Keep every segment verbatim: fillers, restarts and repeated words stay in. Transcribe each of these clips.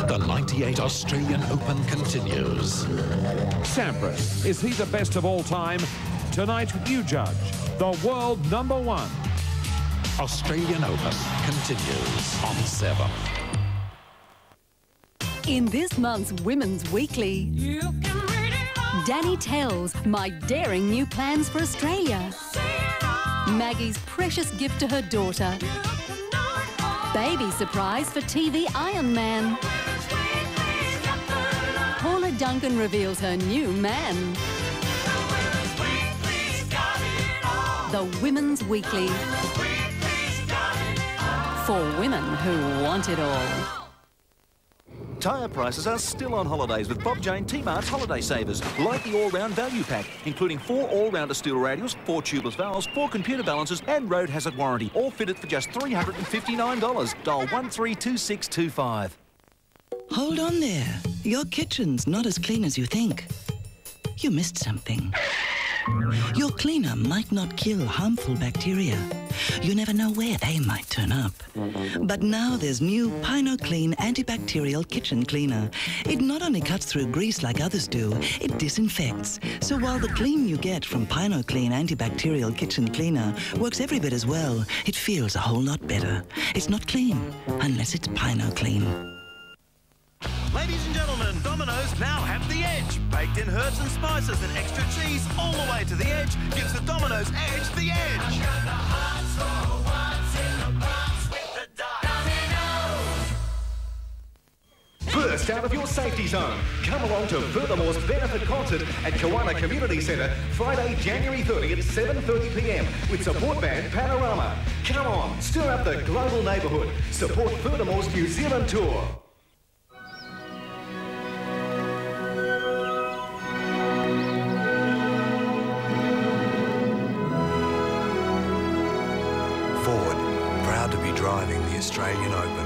The ninety-eight Australian Open continues. Sampras, is he the best of all time? Tonight, you judge the world number one. Australian Open continues on seven. In this month's Women's Weekly, You can read it all. Danny tells my daring new plans for Australia. See it all. Maggie's precious gift to her daughter. You can know it all. Baby surprise for T V Iron Man. Women's Weekly's got the love. Paula Duncan reveals her new man. The Women's Weekly's got it all. The Women's Weekly, Women's Weekly's got it all. for women who want it all. Tyre prices are still on holidays with Bob Jane T-Mart's Holiday Savers, like the all-round value pack, including four all-rounder steel radials, four tubeless valves, four computer balances and road hazard warranty, all fitted for just three hundred fifty-nine dollars. Dial one three two six two five. Hold on there. Your kitchen's not as clean as you think. You missed something. Your cleaner might not kill harmful bacteria. You never know where they might turn up. But now there's new Pino Clean antibacterial kitchen cleaner. It not only cuts through grease like others do, it disinfects. So while the clean you get from Pino Clean antibacterial kitchen cleaner works every bit as well, it feels a whole lot better. It's not clean unless it's Pino Clean. Ladies and gentlemen, Domino's now have the edge. Baked in herbs and spices and extra cheese all the way to the edge gives the Domino's edge the edge. Burst out of your safety zone. Come along to Furthermore's benefit concert at Kiwana Community Centre Friday, January thirtieth, seven thirty p m with support band Panorama. Come on, stir up the global neighbourhood. Support Furthermore's New Zealand tour. Ford, proud to be driving the Australian Open.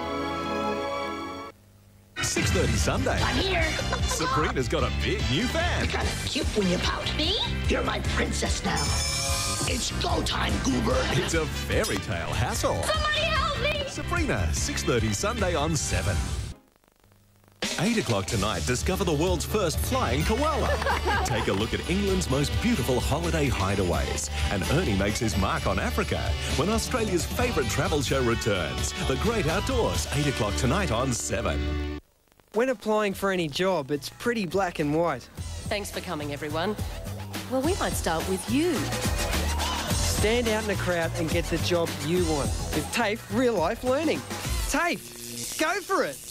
six thirty Sunday. I'm here. Sabrina's got a big new fan. Kind of cute when you pout. Me? You're my princess now. It's go time, goober. It's a fairy tale hassle. Somebody help me! Sabrina, six thirty Sunday on seven. eight o'clock tonight, discover the world's first flying koala. Take a look at England's most beautiful holiday hideaways. And Ernie makes his mark on Africa when Australia's favourite travel show returns. The Great Outdoors, eight o'clock tonight on seven. When applying for any job, it's pretty black and white. Thanks for coming, everyone. Well, we might start with you. Stand out in a crowd and get the job you want. With TAFE Real Life Learning. TAFE, go for it!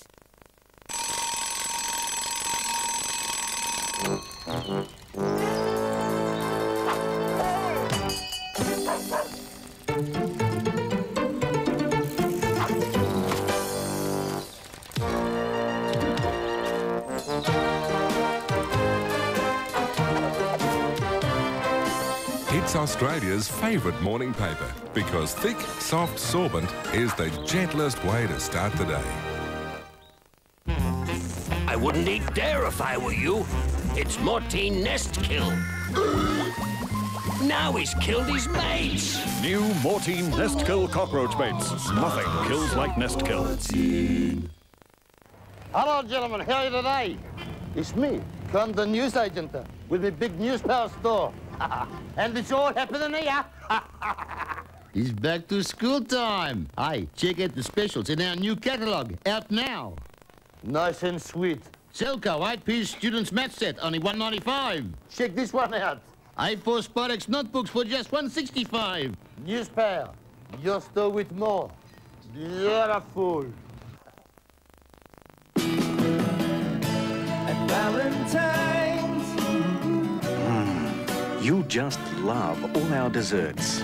It's Australia's favourite morning paper because thick, soft sorbent is the gentlest way to start the day. I wouldn't eat dare if I were you. It's Mortine Nest Kill. Now he's killed his mates. New Mortine Nest Kill cockroach baits. Nothing kills like Nest Kill. Hello, gentlemen. How are you today? It's me, Con the news agent, with a big newspaper store. And it's all happening here. It's back to school time. Hey, check out the specials in our new catalogue, out now. Nice and sweet. Selco eight-piece students math set, only one ninety-five. Check this one out. A four Sporex notebooks for just one sixty-five. Newspaper, your store with more. Beautiful. At Valentine's. Mm, you just love all our desserts.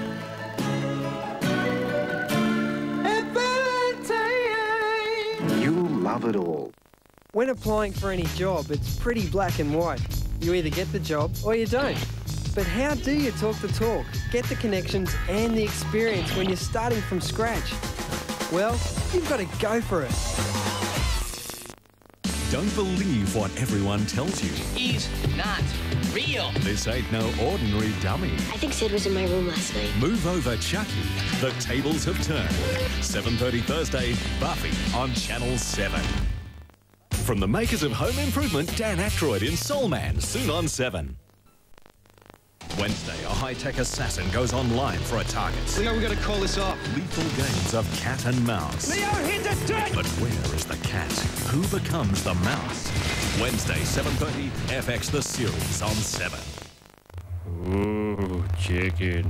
At Valentine's. You love it all. When applying for any job, it's pretty black and white. You either get the job or you don't. But how do you talk the talk, get the connections and the experience when you're starting from scratch? Well, you've got to go for it. Don't believe what everyone tells you. He's not real. This ain't no ordinary dummy. I think Sid was in my room last night. Move over, Chucky. The tables have turned. seven thirty Thursday, Buffy on Channel seven. From the makers of Home Improvement, Dan Aykroyd in Soul Man, soon on seven. Wednesday, a high-tech assassin goes online for a target. Leo, we've got to call this off. Lethal games of cat and mouse. Leo, hit the dirt! But where is the cat? Who becomes the mouse? Wednesday, seven thirty, F X The Series on seven. Ooh, chicken.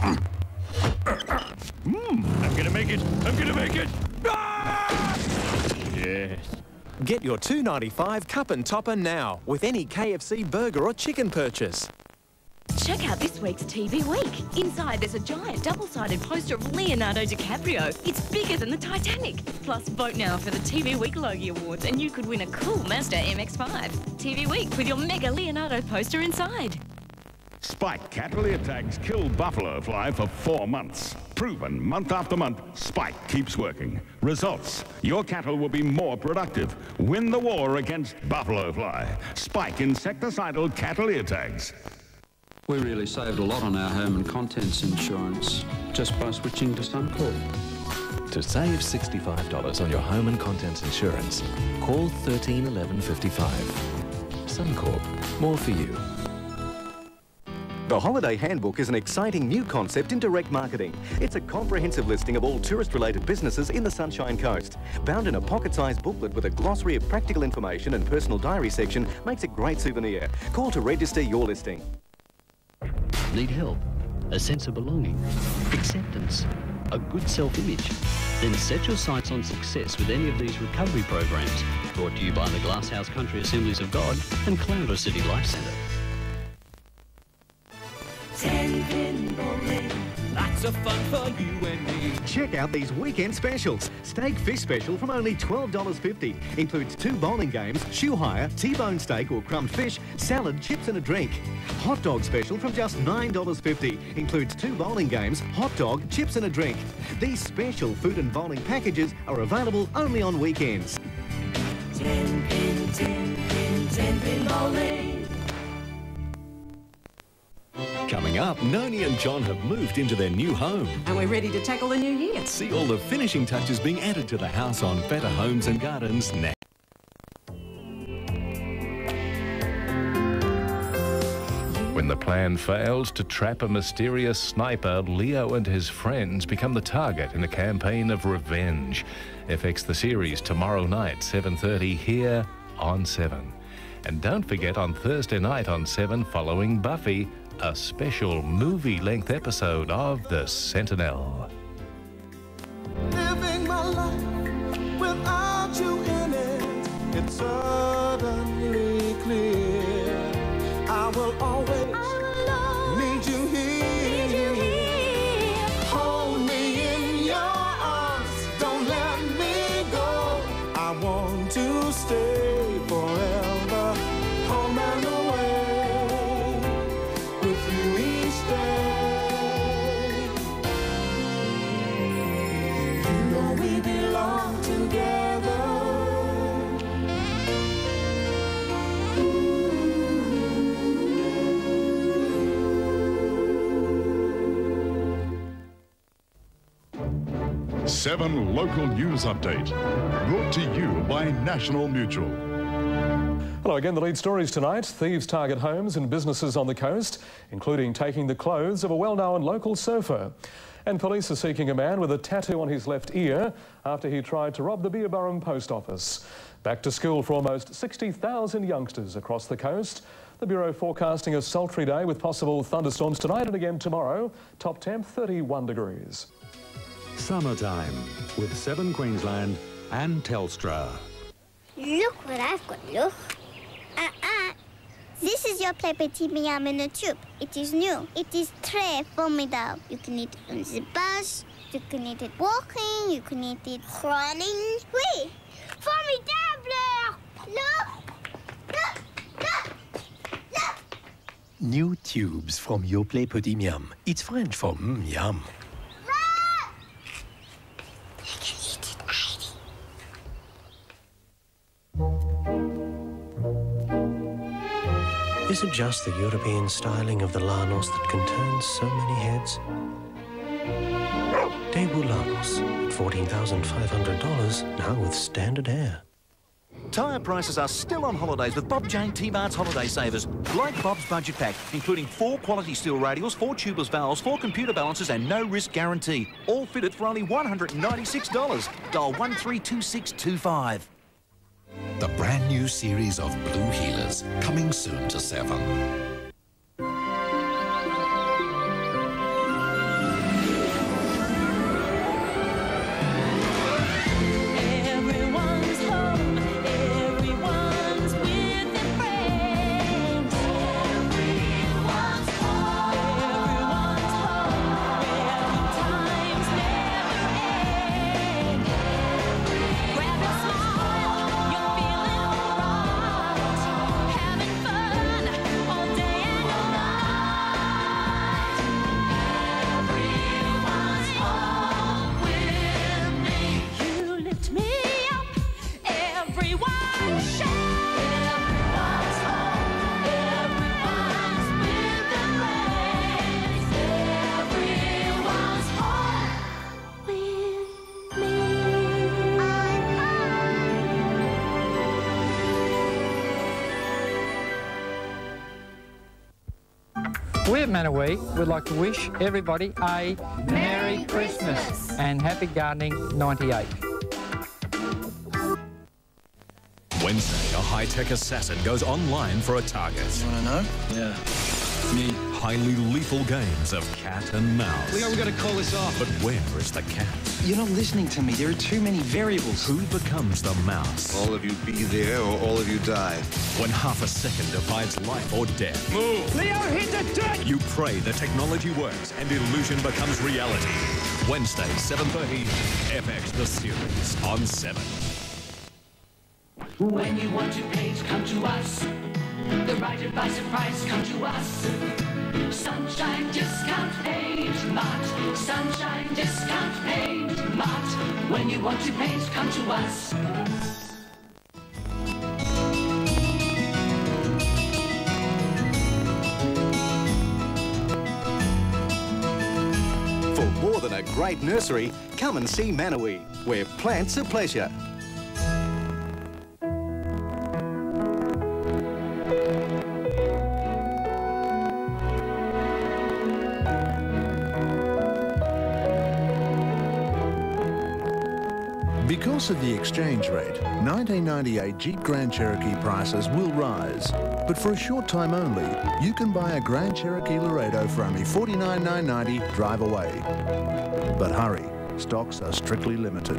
Mm, I'm gonna make it. I'm gonna make it. Ah! Yes. Get your two ninety-five cup and topper now with any K F C burger or chicken purchase. Check out this week's T V Week. Inside, there's a giant double-sided poster of Leonardo DiCaprio. It's bigger than the Titanic. Plus, vote now for the T V Week Logie Awards, and you could win a cool Mazda M X five. T V Week with your mega Leonardo poster inside. Spike cattle ear tags kill buffalo fly for four months. Proven month after month, Spike keeps working. Results: your cattle will be more productive. Win the war against buffalo fly. Spike insecticidal cattle ear tags. We really saved a lot on our home and contents insurance just by switching to Suncorp. To save sixty-five dollars on your home and contents insurance, call thirteen eleven fifty-five. Suncorp, more for you. The Holiday Handbook is an exciting new concept in direct marketing. It's a comprehensive listing of all tourist-related businesses in the Sunshine Coast. Bound in a pocket-sized booklet with a glossary of practical information and personal diary section makes a great souvenir. Call to register your listing. Need help? A sense of belonging? Acceptance? A good self-image? Then set your sights on success with any of these recovery programs. Brought to you by the Glasshouse Country Assemblies of God and Clouder City Life Centre. Ten pin bowling. Lots of fun for you and me. Check out these weekend specials. Steak fish special from only twelve dollars fifty. Includes two bowling games, shoe hire, T-bone steak or crumbed fish, salad, chips and a drink. Hot dog special from just nine dollars fifty. Includes two bowling games, hot dog, chips and a drink. These special food and bowling packages are available only on weekends. Ten pin, ten pin, ten pin bowling. Coming up, Noni and John have moved into their new home. And we're ready to tackle the new year. See all the finishing touches being added to the house on Better Homes and Gardens next. When the plan fails to trap a mysterious sniper, Leo and his friends become the target in a campaign of revenge. F X The Series tomorrow night, seven thirty, here on seven. And don't forget, on Thursday night on seven, following Buffy, a special movie-length episode of The Sentinel. Living my life without you in it, it's suddenly clear. I will always need you here. Need you here. Hold me in your arms, don't let me go. I want to stay forever, home and away, with you each day. You know we belong together. seven Local News Update, brought to you by National Mutual. Hello again. The lead stories tonight. Thieves target homes and businesses on the coast, including taking the clothes of a well-known local surfer. And police are seeking a man with a tattoo on his left ear after he tried to rob the Beerburrum post office. Back to school for almost sixty thousand youngsters across the coast. The Bureau forecasting a sultry day with possible thunderstorms tonight and again tomorrow. Top temp thirty-one degrees. Summertime with Seven Queensland and Telstra. Look what I've got, look. Uh-uh. This is your play petit miam in a tube. It is new. It is très formidable. You can eat it on the bus, you can eat it walking, you can eat it running. Oui, formidable! Look! Look! Look! Look! New tubes from Yoplait Petit Miam. It's French for mm, yum. Is it just the European styling of the Lanos that can turn so many heads? Debut Lanos at fourteen thousand five hundred dollars, now with standard air. Tyre prices are still on holidays with Bob Jane T-Mart's Holiday Savers. Like Bob's Budget Pack, including four quality steel radials, four tubeless valves, four computer balances and no risk guarantee. All fitted for only one hundred ninety-six dollars. Dial one three two six two five. The brand new series of Blue Healers, coming soon to Seven. We at Manawee would like to wish everybody a Merry, Merry Christmas. Christmas and Happy Gardening ninety-eight. Wednesday, a high-tech assassin goes online for a target. You want to know? Yeah. Me. Highly lethal games of cat and mouse. Leo, we got to call this off. But where is the cat? You're not listening to me. There are too many variables. Who becomes the mouse? All of you be there or all of you die. When half a second divides life or death. Move! Leo, hit the deck! You pray the technology works and illusion becomes reality. Wednesday, seven thirty, F X The Series on seven. When you want your page, come to us. The right advice and price, come to us. Sunshine Discount Page Mart. Sunshine Discount Page Mart. When you want your page, come to us. For more than a great nursery, come and see Manawee, where plants are pleasure. Because of the exchange rate, nineteen ninety-eight Jeep Grand Cherokee prices will rise. But for a short time only, you can buy a Grand Cherokee Laredo for only forty-nine thousand nine hundred ninety, drive away. But hurry, stocks are strictly limited.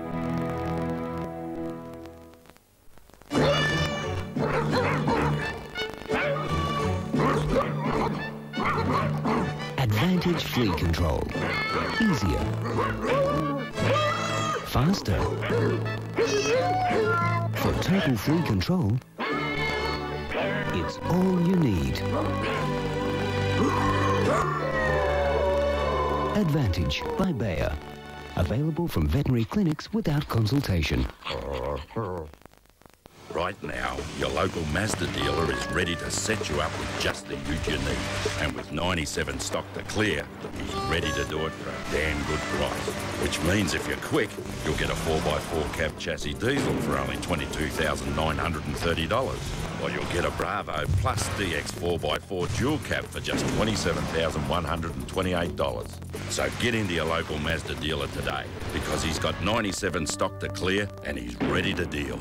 Advantage Flea Control. Easier. Faster. For total flea control, it's all you need. Advantage by Bayer. Available from veterinary clinics without consultation. Right now, your local Mazda dealer is ready to set you up with just the ute you need. And with ninety-seven stock to clear, he's ready to do it for a damn good price. Which means if you're quick, you'll get a four by four cab chassis diesel for only twenty-two thousand nine hundred thirty dollars. Or you'll get a Bravo Plus D X four by four dual cab for just twenty-seven thousand one hundred twenty-eight dollars. So get into your local Mazda dealer today, because he's got ninety-seven stock to clear and he's ready to deal.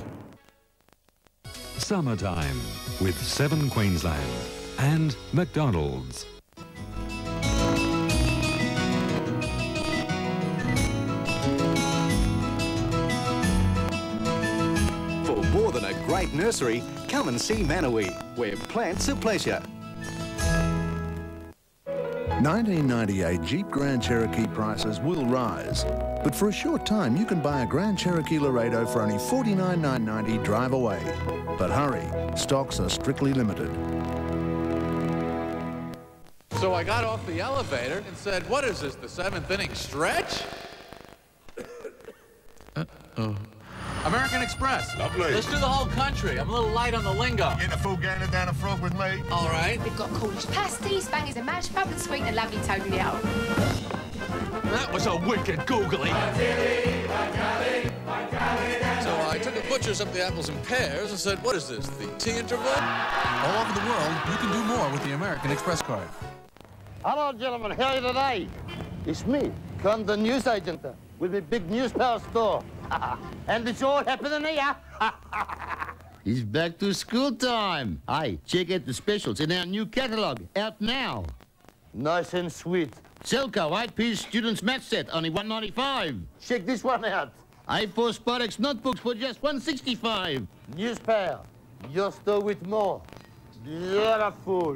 Summertime with Seven Queensland and McDonald's. For more than a great nursery, come and see Manawee, where plants are pleasure. nineteen ninety-eight Jeep Grand Cherokee prices will rise. But for a short time, you can buy a Grand Cherokee Laredo for only forty-nine thousand nine hundred ninety, drive away. But hurry, stocks are strictly limited. So I got off the elevator and said, what is this, the seventh inning stretch? Uh-oh. American Express. Lovely. Let's do the whole country. I'm a little light on the lingo. Getting a full gander down the front with me. All right. We've got Cornish pasties, bangers and mash, public sweet and lovely toby out. That was a wicked googly. So I took a butchers up the apples and pears and said, what is this, the tea interval? All over the world, you can do more with the American Express card. Hello, gentlemen. How are you today? It's me, Con, the news agent, with the big newspaper store. And it's all happening here. It's back to school time. Hey, check out the specials in our new catalogue, out now. Nice and sweet. Selco eight-piece students math set, only one ninety-five. Check this one out. A four Sporex notebooks for just one sixty-five. Newspaper, your store with more. Beautiful.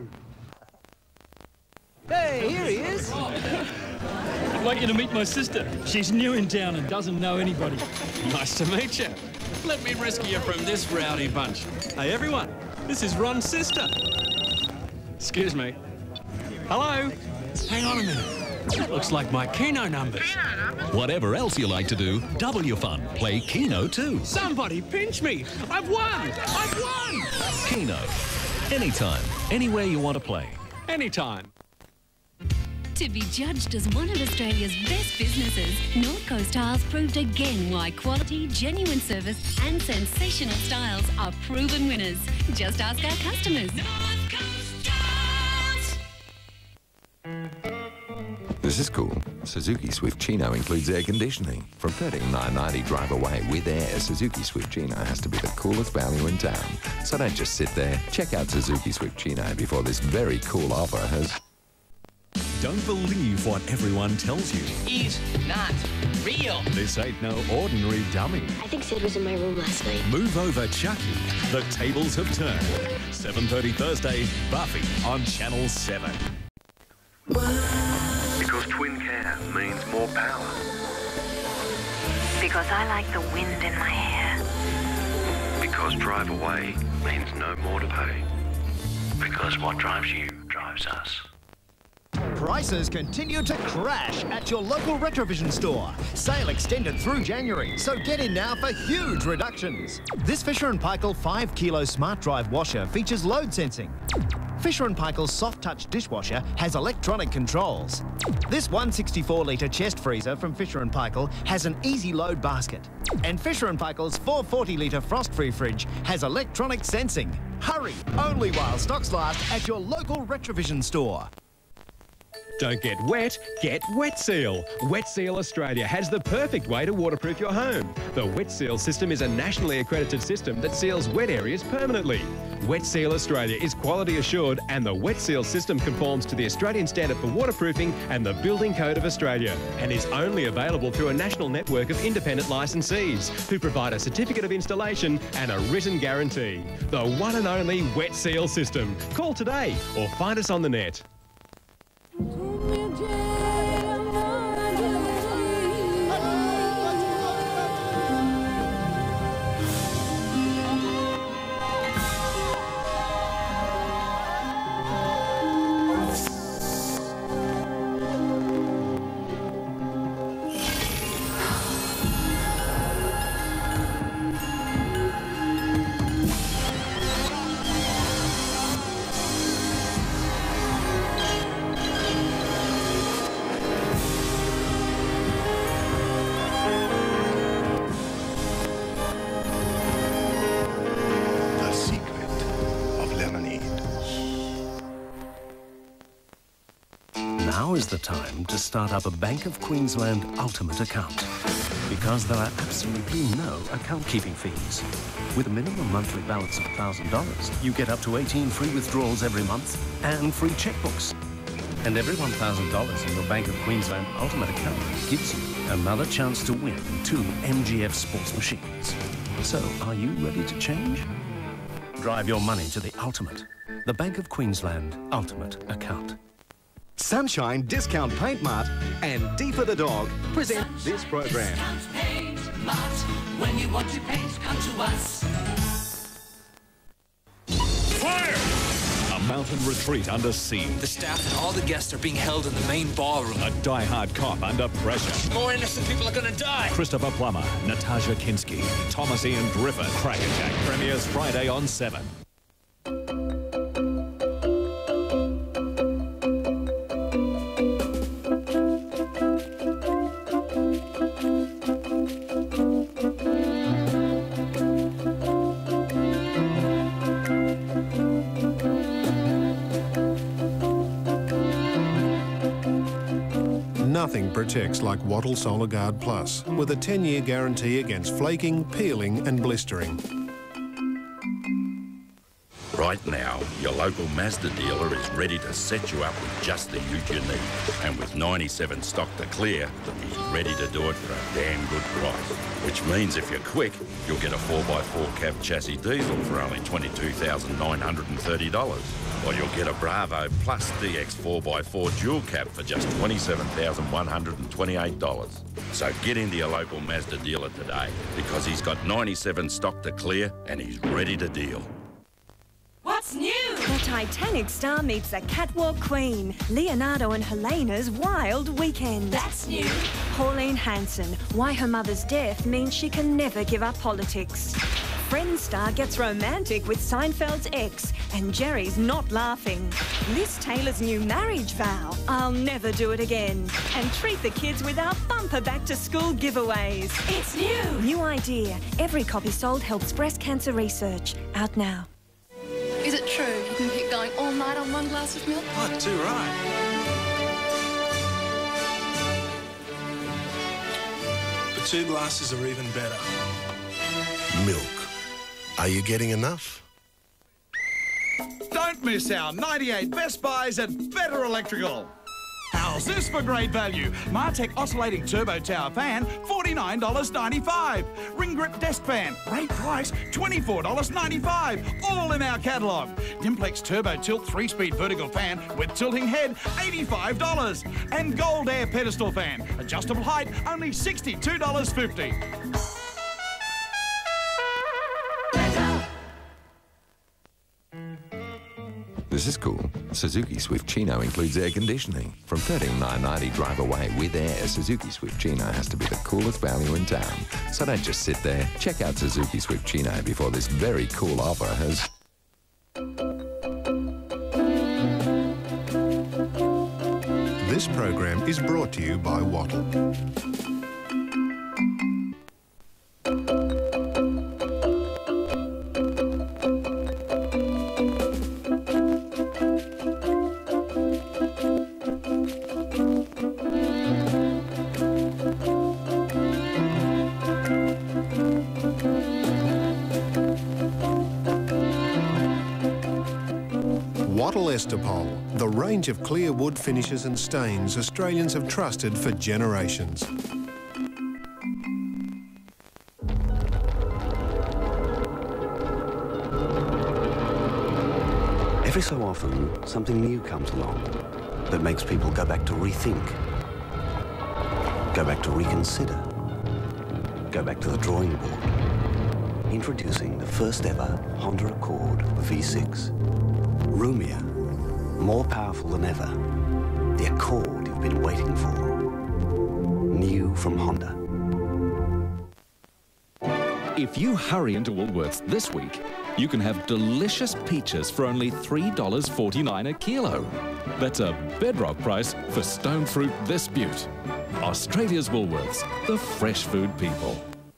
Hey, here he is. I'd like you to meet my sister. She's new in town and doesn't know anybody. Nice to meet you. Let me rescue you from this rowdy bunch. Hey, everyone, this is Ron's sister. Excuse me. Hello? Hang on a minute. Looks like my Keno numbers. Whatever else you like to do, double your fun. Play Keno too. Somebody pinch me. I've won. I've won. Keno. Anytime, anywhere you want to play. Anytime. To be judged as one of Australia's best businesses, North Coast Tiles proved again why quality, genuine service and sensational styles are proven winners. Just ask our customers. North Coast Tiles! This is cool. Suzuki Swift Chino includes air conditioning. From thirteen nine ninety drive away with air, Suzuki Swift Chino has to be the coolest value in town. So don't just sit there. Check out Suzuki Swift Chino before this very cool offer has... Don't believe what everyone tells you. He's not real. This ain't no ordinary dummy. I think Sid was in my room last night. Move over, Chucky. The tables have turned. seven thirty Thursday, Buffy on Channel seven. Because twin care means more power. Because I like the wind in my hair. Because drive away means no more to pay. Because what drives you drives us. Prices continue to crash at your local Retrovision store. Sale extended through January, so get in now for huge reductions. This Fisher and Paykel five kilo Smart Drive washer features load sensing. Fisher and Paykel's Soft Touch dishwasher has electronic controls. This one sixty-four litre chest freezer from Fisher and Paykel has an easy load basket. And Fisher and Paykel's four forty litre frost-free fridge has electronic sensing. Hurry, only while stocks last at your local Retrovision store. Don't get wet, get Wet Seal. Wet Seal Australia has the perfect way to waterproof your home. The Wet Seal system is a nationally accredited system that seals wet areas permanently. Wet Seal Australia is quality assured, and the Wet Seal system conforms to the Australian Standard for Waterproofing and the Building Code of Australia, and is only available through a national network of independent licensees who provide a certificate of installation and a written guarantee. The one and only Wet Seal system. Call today or find us on the net. Now is the time to start up a Bank of Queensland Ultimate account, because there are absolutely no account-keeping fees. With a minimum monthly balance of one thousand dollars, you get up to eighteen free withdrawals every month and free checkbooks. And every one thousand dollars in your Bank of Queensland Ultimate account gives you another chance to win two M G F sports machines. So, are you ready to change? Drive your money to the Ultimate, the Bank of Queensland Ultimate account. Sunshine Discount Paint Mart and D for the Dog present Sunshine this program. Discount Paint Mart. When you want to paint, come to us. Fire! A mountain retreat under siege. The staff and all the guests are being held in the main ballroom. A die-hard cop under pressure. More innocent people are gonna die. Christopher Plummer, Natasha Kinski, Thomas Ian Griffin. Crackerjack premieres Friday on seven. Nothing protects like Wattle Solar Guard Plus, with a ten-year guarantee against flaking, peeling and blistering. Right now, your local Mazda dealer is ready to set you up with just the ute you need. And with ninety-seven stock to clear, he's ready to do it for a damn good price. Which means if you're quick, you'll get a four by four cab chassis diesel for only twenty-two thousand nine hundred thirty dollars. Or you'll get a Bravo Plus D X four by four dual cab for just twenty-seven thousand one hundred twenty-eight dollars. So get into your local Mazda dealer today, because he's got ninety-seven stock to clear and he's ready to deal. What's new? The Titanic star meets the catwalk queen. Leonardo and Helena's wild weekend. That's new. Pauline Hanson, why her mother's death means she can never give up politics. Friends star gets romantic with Seinfeld's ex, and Jerry's not laughing. Liz Taylor's new marriage vow, I'll never do it again. And treat the kids with our bumper back to school giveaways. It's new. New idea. Every copy sold helps breast cancer research. Out now. Is it true you can keep going all night on one glass of milk? Oh, too right. But two glasses are even better. Milk. Are you getting enough? Don't miss our ninety-eight Best Buys at Better Electrical. How's this for great value? Martech oscillating turbo tower fan, forty-nine dollars ninety-five. Ring grip desk fan, great price, twenty-four dollars ninety-five. All in our catalogue. Dimplex turbo tilt three-speed vertical fan with tilting head, eighty-five dollars. And gold air pedestal fan, adjustable height, only sixty-two dollars fifty. This is cool. Suzuki Swift Chino includes air conditioning. From thirteen thousand nine hundred ninety drive away with air, Suzuki Swift Chino has to be the coolest value in town. So don't just sit there. Check out Suzuki Swift Chino before this very cool offer has... This program is brought to you by Wattle. Wattle Estopol, the range of clear wood finishes and stains Australians have trusted for generations. Every so often, something new comes along that makes people go back to rethink, go back to reconsider, go back to the drawing board. Introducing the first ever Honda Accord V six. Roomier, more powerful than ever. The Accord you've been waiting for. New from Honda. If you hurry into Woolworths this week, you can have delicious peaches for only three dollars forty-nine a kilo. That's a bedrock price for stone fruit this beaut. Australia's Woolworths, the fresh food people.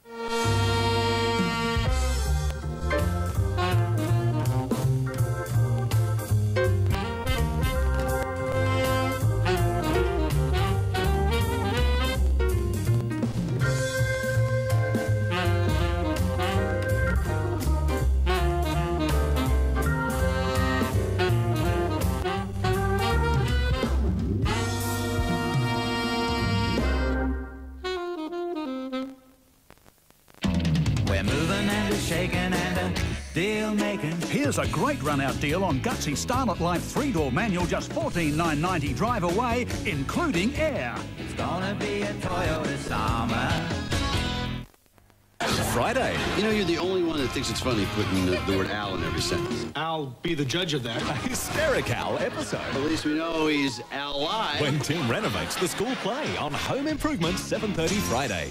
Here's a great run-out deal on Gutsy Starlet Life three-door manual, just fourteen thousand nine hundred ninety drive away, including air. It's gonna be a Toyota summer. Friday. You know, you're the only one that thinks it's funny putting the, the word Al in every sentence. I'll be the judge of that. A hysteric Al episode. At least we know he's Al live. When Tim renovates the school play on Home Improvement, seven thirty Friday.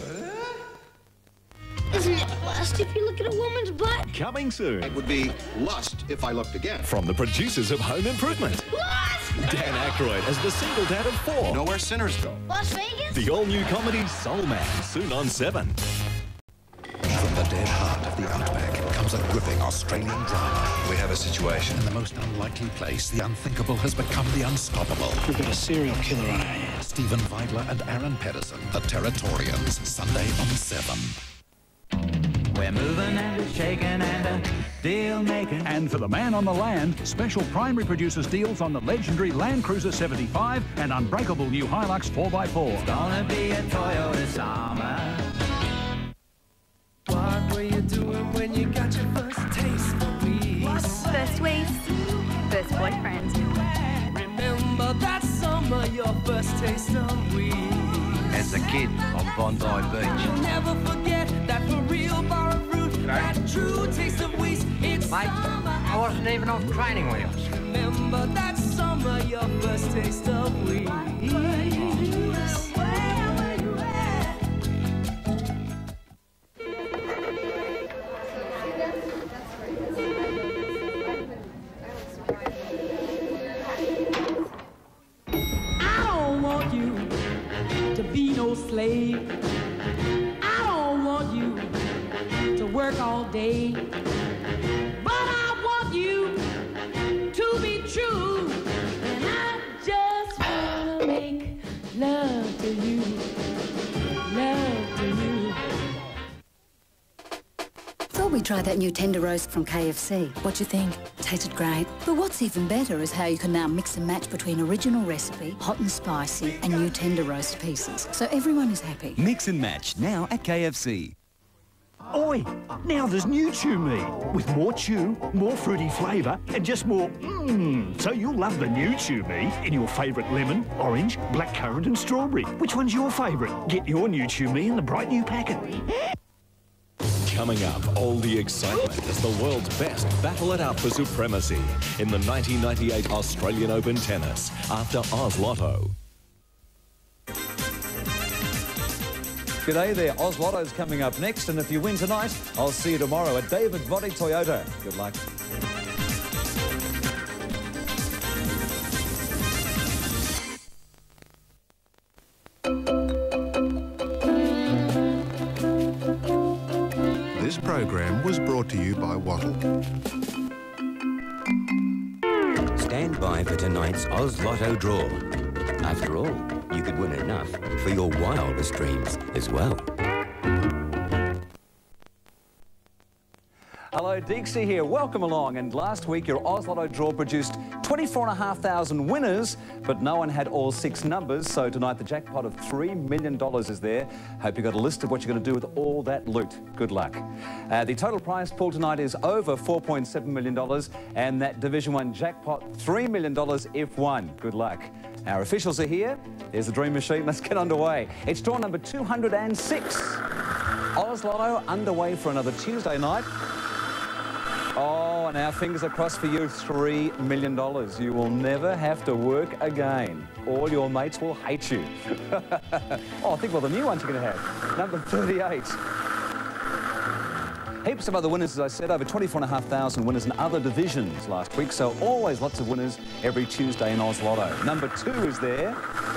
Isn't it lust if you look at a woman's butt? Coming soon. It would be lust if I looked again. From the producers of Home Improvement. Lust! Dan Aykroyd as the single dad of four. You know where sinners go. Las Vegas? The all-new comedy Soul Man, soon on seven. From the dead heart of the outback comes a gripping Australian drama. We have a situation. In the most unlikely place, the unthinkable has become the unstoppable. We've got a serial killer on our hands. Stephen Vidler and Aaron Pedersen, The Territorians, Sunday on seven. We're moving and shaking and deal making. And for the man on the land, special primary producers deals on the legendary Land Cruiser seventy-five and unbreakable new Hilux four by four. It's gonna be a Toyota summer. What were you doing when you got your first taste of weed? First week, first boyfriend. Remember that summer, your first taste of weed. As a kid on Bondi Beach. You'll never forget that for real bar of fruit, that true taste of weed. It's Mate, I wasn't even off training wheels. Remember that summer, your first taste of weed. Slave. I don't want you to work all day, but I want you to be true, and I just wanna make love to you, love to you. Thought we'd try that new tender roast from K F C. What'd you think? Tasted great. But what's even better is how you can now mix and match between original recipe, hot and spicy, and new tender roast pieces. So everyone is happy. Mix and match now at K F C. Oi, now there's new Chew Me, with more chew, more fruity flavour, and just more mmm. So you'll love the new Chew Me in your favourite lemon, orange, blackcurrant and strawberry. Which one's your favourite? Get your new Chew Me in the bright new packet. Coming up, all the excitement as the world's best battle it out for supremacy in the nineteen ninety-eight Australian Open Tennis after Oz Lotto. G'day there, Oz Lotto's coming up next, and if you win tonight, I'll see you tomorrow at David Voddy Toyota. Good luck. This program was brought to you by Wattle. Stand by for tonight's Oz Lotto draw. After all, you could win enough for your wildest dreams as well. Hello, Deeksy here. Welcome along. And last week, your Oz Lotto draw produced twenty-four and a half thousand winners, but no one had all six numbers. So tonight, the jackpot of three million dollars is there. Hope you got a list of what you're going to do with all that loot. Good luck. Uh, the total prize pool tonight is over four point seven million dollars, and that Division One jackpot, three million dollars if won. Good luck. Our officials are here. Here's the dream machine. Let's get underway. It's draw number two hundred and six. Oz Lotto underway for another Tuesday night. Oh, and our fingers are crossed for you, three million dollars. You will never have to work again. All your mates will hate you. Oh, think of all the new ones you're going to have. Number thirty-eight. Heaps of other winners, as I said, over twenty-four and a half thousand winners in other divisions last week, so always lots of winners every Tuesday in Oz Lotto. Number two is there.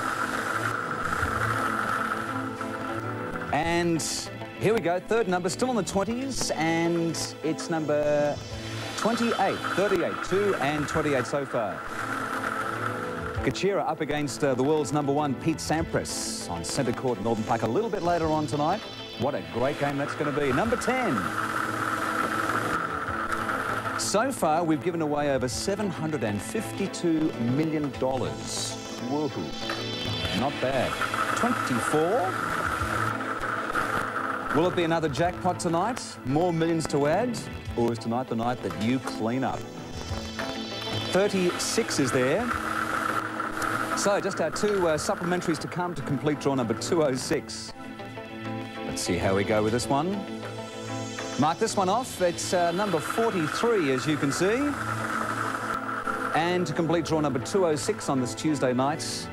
And here we go, third number, still in the twenties, and it's number twenty-eight, thirty-eight, two and twenty-eight so far. Kachira up against uh, the world's number one, Pete Sampras, on centre court at Northern Park a little bit later on tonight. What a great game that's going to be. Number ten. So far, we've given away over seven hundred and fifty-two million dollars. Woohoo. Not bad. twenty-four. Will it be another jackpot tonight? More millions to add? Or is tonight the night that you clean up? thirty-six is there. So just our two uh, supplementaries to come to complete draw number two oh six. Let's see how we go with this one. Mark this one off. It's uh, number forty-three, as you can see. And to complete draw number two oh six on this Tuesday night,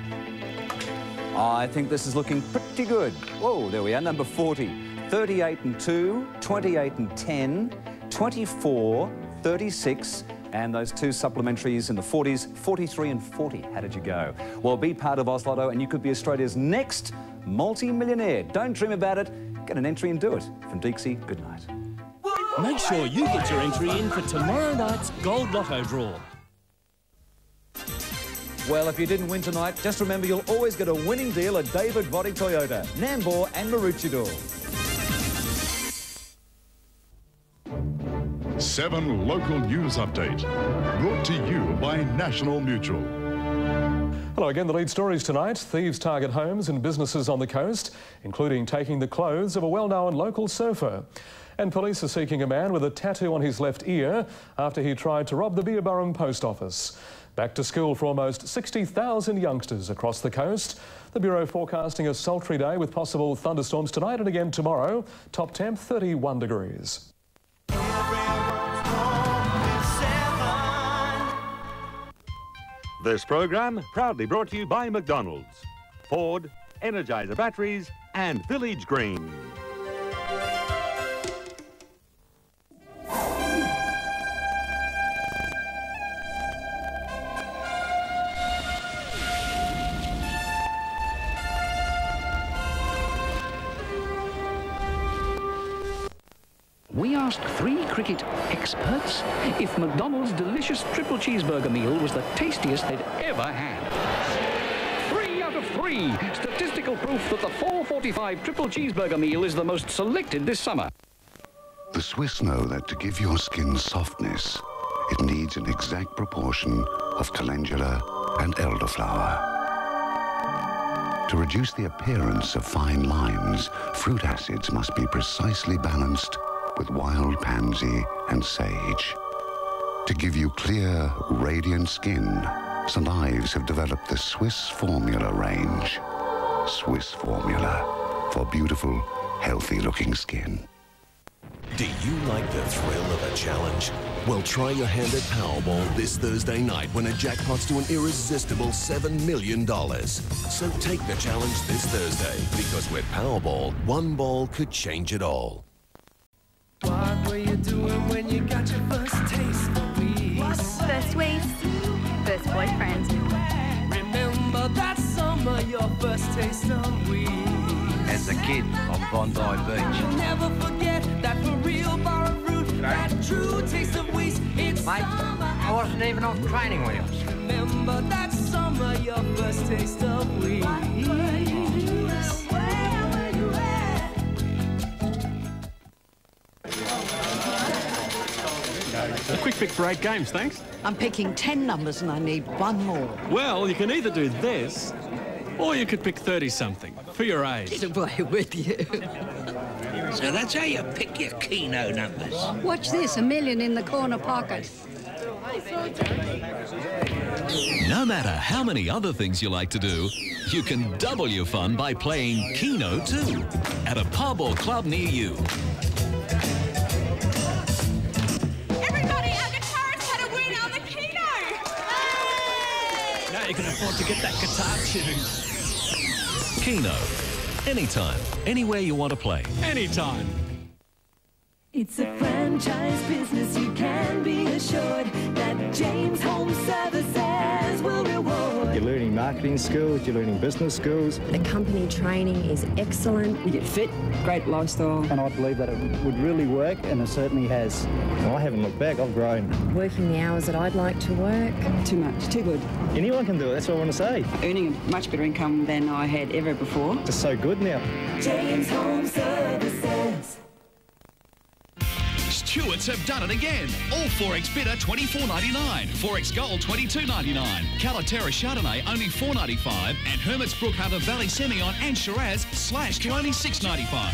I think this is looking pretty good. Whoa, there we are, number forty. thirty-eight and two, twenty-eight and ten, twenty-four, thirty-six, and those two supplementaries in the forties, forty-three and forty. How did you go? Well, be part of Oz Lotto and you could be Australia's next multi-millionaire. Don't dream about it. Get an entry and do it. From Deeksy, good night. Make sure you get your entry in for tomorrow night's Gold Lotto draw. Well, if you didn't win tonight, just remember you'll always get a winning deal at David Voddick Toyota, Nambour and Maroochydore. Seven local news update, brought to you by National Mutual. Hello again, the lead stories tonight. Thieves target homes and businesses on the coast, including taking the clothes of a well-known local surfer. And police are seeking a man with a tattoo on his left ear after he tried to rob the Beerburrum post office. Back to school for almost sixty thousand youngsters across the coast. The Bureau forecasting a sultry day with possible thunderstorms tonight and again tomorrow. Top temp thirty-one degrees. This program proudly brought to you by McDonald's, Ford, Energizer Batteries and Village Green. We asked three cricket experts if McDonald's delicious triple cheeseburger meal was the tastiest they'd ever had. Three out of three! Statistical proof that the four forty-five triple cheeseburger meal is the most selected this summer. The Swiss know that to give your skin softness, it needs an exact proportion of calendula and elderflower. To reduce the appearance of fine lines, fruit acids must be precisely balanced with wild pansy and sage. To give you clear, radiant skin, Saint Ives have developed the Swiss Formula range. Swiss Formula for beautiful, healthy-looking skin. Do you like the thrill of a challenge? Well, try your hand at Powerball this Thursday night when a jackpot's to an irresistible seven million dollars. So take the challenge this Thursday, because with Powerball, one ball could change it all. What were you doing when you got your first taste for weed? First weeks, first boyfriend. Remember that summer, your first taste of weed. As a kid on Bondi Beach. You'll never forget that for real bar of fruit, that true taste of weed. It's Mate, summer. I wasn't even off training wheels. Remember that summer, your first taste of weed. A quick pick for eight games, thanks. I'm picking ten numbers and I need one more. Well, you can either do this, or you could pick thirty-something for your age. Get away with you. So that's how you pick your Keno numbers. Watch this, a million in the corner pocket. No matter how many other things you like to do, you can double your fun by playing Keno too at a pub or club near you. You can afford to get that guitar tuned. Keno. Anytime, anywhere you want to play. Anytime. It's a franchise business, you can be assured that James Home Services will reward. You're learning marketing skills, you're learning business skills. The company training is excellent. You get fit, great lifestyle. And I believe that it would really work, and it certainly has. Well, I haven't looked back, I've grown. Working the hours that I'd like to work. Too much, too good. Anyone can do it, that's what I want to say. Earning a much better income than I had ever before. It's so good now. James Home Services. Stewart's have done it again. All four X Bitter twenty-four ninety-nine, four X Gold twenty-two ninety-nine, Calaterra Chardonnay only four ninety-five, and Hermit's Brook Hunter Valley Semillon and Shiraz slashed to only six ninety-five.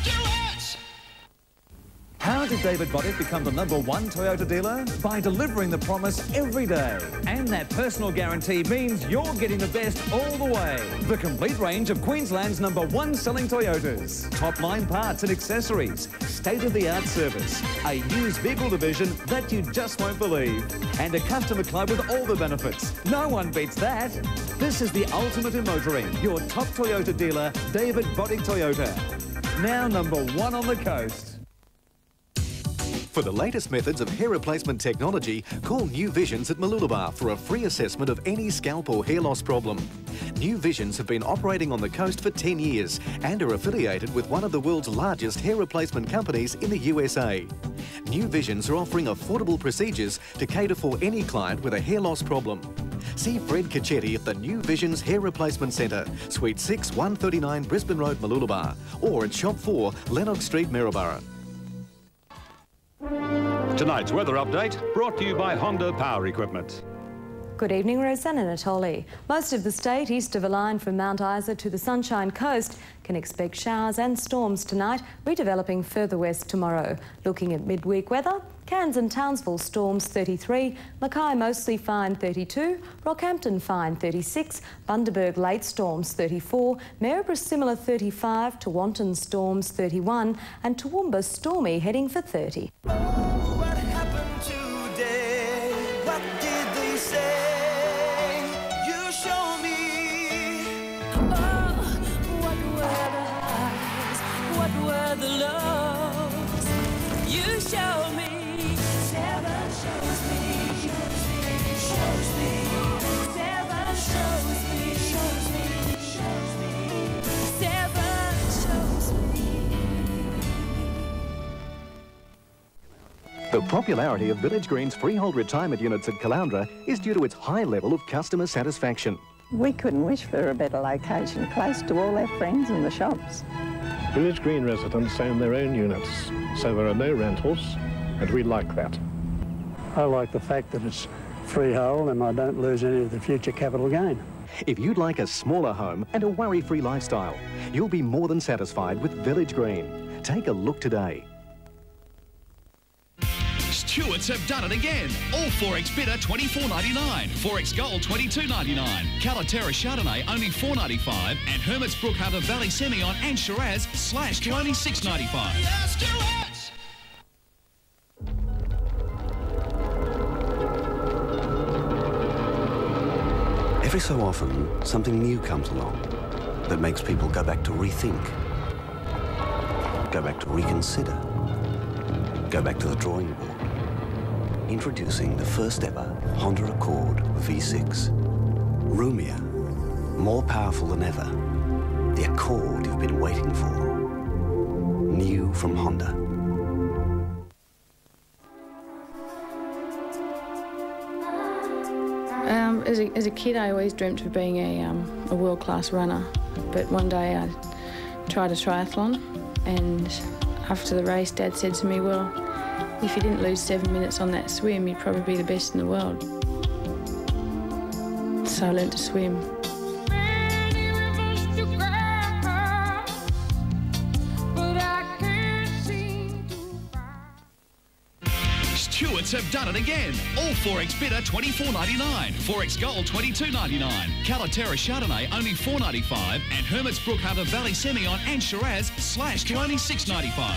How did David Voddick become the number one Toyota dealer? By delivering the promise every day. And that personal guarantee means you're getting the best all the way. The complete range of Queensland's number one selling Toyotas. Top-line parts and accessories. State-of-the-art service. A used vehicle division that you just won't believe. And a customer club with all the benefits. No one beats that. This is the ultimate in motoring. Your top Toyota dealer, David Voddick Toyota. Now number one on the coast. For the latest methods of hair replacement technology, call New Visions at Mooloolaba for a free assessment of any scalp or hair loss problem. New Visions have been operating on the coast for ten years and are affiliated with one of the world's largest hair replacement companies in the U S A. New Visions are offering affordable procedures to cater for any client with a hair loss problem. See Fred Cacchetti at the New Visions Hair Replacement Centre, Suite six, one thirty-nine Brisbane Road, Mooloolaba, or at Shop four, Lennox Street, Maryborough. Tonight's weather update brought to you by Honda Power Equipment. Good evening, Rosanna Natoli. Most of the state east of a line from Mount Isa to the Sunshine Coast can expect showers and storms tonight, redeveloping further west tomorrow. Looking at midweek weather, Cairns and Townsville storms thirty-three, Mackay mostly fine thirty-two, Rockhampton fine thirty-six, Bundaberg late storms thirty-four, Maryborough similar thirty-five, Tewantin storms thirty-one and Toowoomba stormy heading for thirty. What happened today? What did they say? You show me. Oh, what were the highs? What were the lows? You show me. Seven shows me. Shows me. Shows me. Seven shows me. Shows me. Shows me. Seven shows me. The popularity of Village Green's freehold retirement units at Caloundra is due to its high level of customer satisfaction. We couldn't wish for a better location, close to all our friends and the shops. Village Green residents own their own units, so there are no rentals, and we like that. I like the fact that it's freehold and I don't lose any of the future capital gain. If you'd like a smaller home and a worry-free lifestyle, you'll be more than satisfied with Village Green. Take a look today. Stewart's have done it again. All Forex Bitter twenty-four ninety-nine, Forex Gold twenty-two ninety-nine, Calaterra Chardonnay only four ninety-five, and Hermit's Brook Hunter Valley Semillon and Shiraz slashed to only six ninety-five. Every so often, something new comes along that makes people go back to rethink, go back to reconsider, go back to the drawing board. Introducing the first ever Honda Accord V six. Roomier, more powerful than ever. The Accord you've been waiting for. New from Honda. Um, as, a, as a kid, I always dreamt of being a, um, a world-class runner. But one day I tried a triathlon, and after the race, Dad said to me, well, if you didn't lose seven minutes on that swim, you'd probably be the best in the world. So I learned to swim. Stewart's have done it again. All Forex Bitter twenty-four ninety-nine, Forex Gold twenty-two ninety-nine, Calaterra Chardonnay only four ninety-five, and Hermit's Brook Hunter Valley Semillon and Shiraz slashed to only six ninety-five.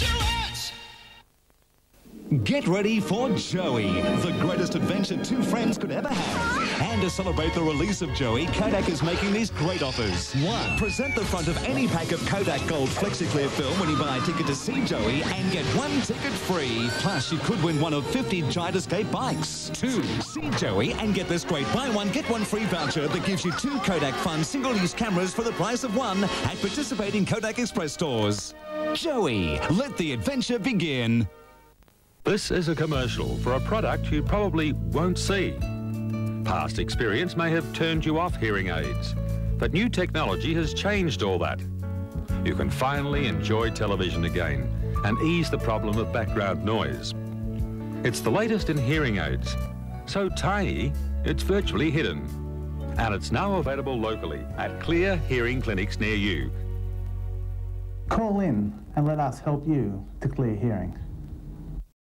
Get ready for Joey, the greatest adventure two friends could ever have. And to celebrate the release of Joey, Kodak is making these great offers. One, present the front of any pack of Kodak Gold FlexiClear film when you buy a ticket to see Joey and get one ticket free. Plus, you could win one of fifty Giant Escape bikes. Two, see Joey and get this great buy one, get one free voucher that gives you two Kodak Fun single-use cameras for the price of one at participating Kodak Express stores. Joey, let the adventure begin. This is a commercial for a product you probably won't see. Past experience may have turned you off hearing aids, but new technology has changed all that. You can finally enjoy television again and ease the problem of background noise. It's the latest in hearing aids, so tiny it's virtually hidden. And it's now available locally at Clear Hearing Clinics near you. Call in and let us help you to clear hearing.